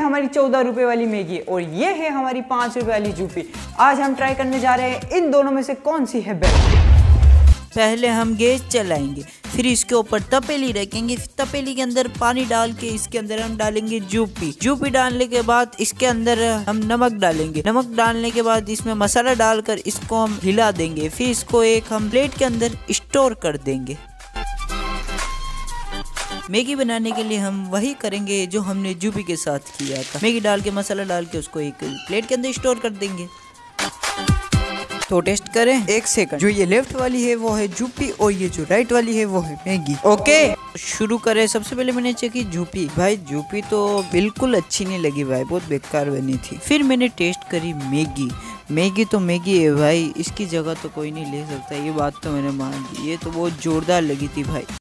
हमारी 14 रुपए वाली मैगी और ये है हमारी 5 रुपए वाली जूपी। आज हम ट्राई करने जा रहे हैं इन दोनों में से कौन सी है बेस्ट। पहले हम गैस चलाएंगे, फिर इसके ऊपर तपेली रखेंगे, तपेली के अंदर पानी डाल के इसके अंदर हम डालेंगे जूपी डालने के बाद इसके अंदर हम नमक डालेंगे। नमक डालने के बाद इसमें मसाला डालकर इसको हम हिला देंगे, फिर इसको एक हम प्लेट के अंदर स्टोर कर देंगे। मैगी बनाने के लिए हम वही करेंगे जो हमने जूपी के साथ किया था। मैगी डाल के मसाला डाल के उसको एक प्लेट के अंदर स्टोर कर देंगे। तो टेस्ट करें, एक सेकंड। जो ये लेफ्ट वाली है वो है जूपी और ये जो राइट वाली है वो है मैगी। ओके शुरू करें। सबसे पहले मैंने चेकी जूपी। भाई जूपी तो बिल्कुल अच्छी नहीं लगी भाई, बहुत बेकार बनी थी। फिर मैंने टेस्ट करी मैगी तो मैगी है भाई, इसकी जगह तो कोई नहीं ले सकता, ये बात तो मैंने मान ली। ये तो बहुत जोरदार लगी थी भाई।